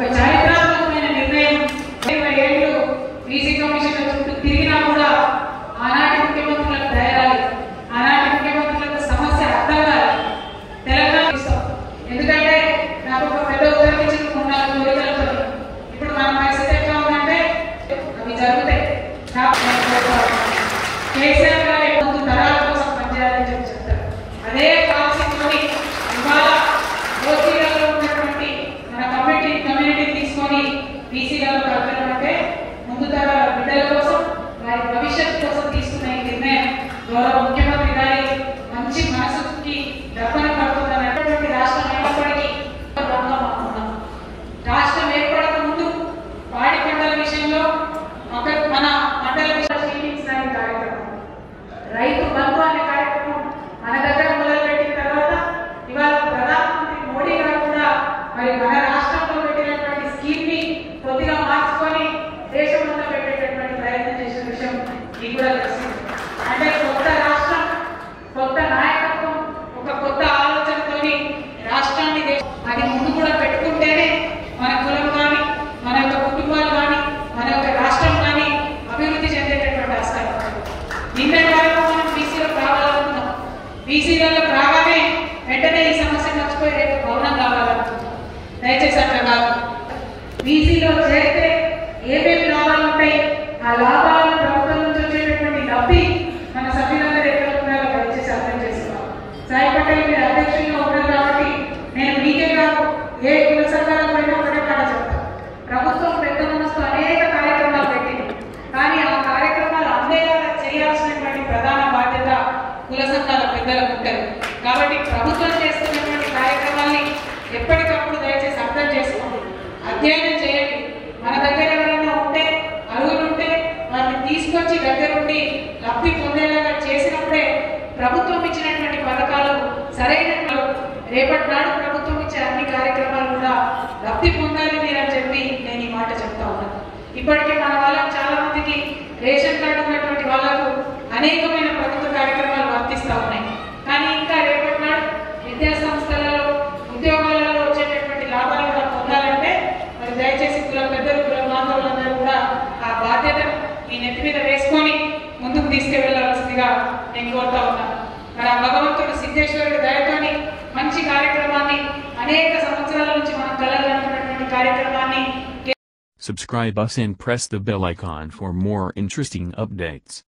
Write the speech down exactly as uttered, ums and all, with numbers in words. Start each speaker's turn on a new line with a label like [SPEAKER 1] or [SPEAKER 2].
[SPEAKER 1] చారిత్రాత్మకమైన నిర్ణయం. ఇరవై ఏళ్ళు బీసీ కమిషన్ చుట్టూ తిరిగినా కూడా ఆనాటి ముఖ్యమంత్రులకు ధైర్యాలి, ఆనాటి ముఖ్యమంత్రులకు సమస్య అర్థం కాదు. తెలంగాణ ఇస్తాం ఎందుకంటే నాకు ఒక పెద్ద ఉదాహరణ ఇచ్చిన మూడు కోరికలతో ఇప్పుడు మన పరిస్థితి ఎట్లా ఉందంటే అవి జరుగుతాయి. కేసీఆర్ గారు ముందు తరాల కోసం పనిచేయాలని చెప్పి చెప్తారు. అదే కాన్సెప్ట్ ఇవాళ ఓసీలలో ఉన్నటువంటి మన కమ్యూనిటీ కమ్యూనిటీని తీసుకొని బీసీలలో కలపడం అంటే ముందు తరాల బిడ్డల కోసం వారి భవిష్యత్తు కోసం తీసుకున్న ఈ నిర్ణయం గౌరవ ముఖ్యమంత్రి గారి మంచి మనసుకి దర్పణ పడుతుందని అటువంటి రాష్ట్రం ఏర్పడికి రాష్ట్రం ఏర్పడక ముందు పాడి పంటల విషయంలో ఒక మన పంటల విషయం కార్యక్రమం రైతు బంధు అనే కార్యక్రమం మన దగ్గర మొదలుపెట్టిన తర్వాత ఇవాళ ప్రధానమంత్రి మోడీ గారు కూడా మరి మన రాష్ట్రంలో పెట్టినటువంటి స్కీమ్ ని కొద్దిగా మార్చుకొని దేశమంతా పెట్టేటటువంటి ప్రయత్నం చేసిన విషయం మీకు కూడా తెలిసింది. అంటే కొత్త రాష్ట్రం, కొత్త నాయకత్వం, ఒక కొత్త ఆలోచనతోని రాష్ట్రాన్ని అది ముందు కూడా పెట్టుకుంటేనే మన కులం కానీ, మన యొక్క కుటుంబాలు కానీ, మన యొక్క రాష్ట్రం కానీ అభివృద్ధి చెందేటటువంటి ఆస్కారం. నిన్నటి వరకు మనం బీసీలో రావాలనుకున్నాం. బీసీలలో రాగానే వెంటనే ఈ సమస్య మర్చిపోయి రేపు భవనం కావాలనుకుంటున్నాం. దయచేసి అట్లా కాదు. బీసీలో చేరితే ఏమేమి లాభాలు ఉంటాయి, ఆ లాభాలను ప్రభుత్వం నుంచి వచ్చేటటువంటి లబ్ధి మన సభ్యులందరూ ఎక్కడ ఉన్నారో దయచేసి అర్థం చేసుకోవాలి. సాయి పటేల్ మీరు అధ్యక్షులుగా ఉన్నారు కాబట్టి నేను మీకే కాదు ఏ కుల సంఘాలకు పోయినా ఒకటే మాట చెప్తాను. ప్రభుత్వం పెద్ద మనసుతో అనేక కార్యక్రమాలు పెట్టింది, కానీ ఆ కార్యక్రమాలు అందేలా చేయాల్సినటువంటి ప్రధాన బాధ్యత కుల సంఘాల పెద్దలకు ఉంటుంది. కాబట్టి ప్రభుత్వం చేస్తున్నటువంటి కార్యక్రమాల్ని ఎప్పటికప్పుడు దయచేసి అర్థం చేసుకోండి, అధ్యయనం చేయండి. మన దగ్గర ఎవరైనా ఉంటే అర్హులు ఉంటే వారిని తీసుకొచ్చి దగ్గరుండి లబ్ధి పొందేలాగా చేసినప్పుడే ప్రభుత్వం ఇచ్చినటువంటి పథకాలు సరైన రేపటి నాడు ప్రభుత్వం ఇచ్చే అన్ని కార్యక్రమాలు కూడా లబ్ధి పొందాలి మీరని చెప్పి నేను ఈ మాట చెప్తా ఉన్నాను. ఇప్పటికే మన వాళ్ళకు చాలా మందికి రేషన్ కార్డు ఉన్నటువంటి వాళ్లకు అనేకమైన ప్రభుత్వ కార్యక్రమాలు వర్తిస్తూ ఉన్నాయి. కానీ ఇంకా రేపటి నాడు విద్యా సంస్థలలో ఉద్యోగాలలో వచ్చేటటువంటి లాభాలు కూడా పొందాలంటే మరి దయచేసి కుల పెద్దలు కుల బాంధవులందరూ కూడా ఆ బాధ్యతను ఈ నెత్తి మీద వేసుకొని ముందుకు తీసుకువెళ్లాల్సిందిగా నేను కోరుతా ఉన్నాను. మరి ఆ భగవంతుడు సిద్ధేశ్వరుడు దయతోని మంచి కార్యక్రమాన్ని అనేక సంవత్సరాల నుంచి మనం కలగలుగుతున్నటువంటి కార్యక్రమాన్ని
[SPEAKER 2] Subscribe us and press the bell icon for more interesting updates.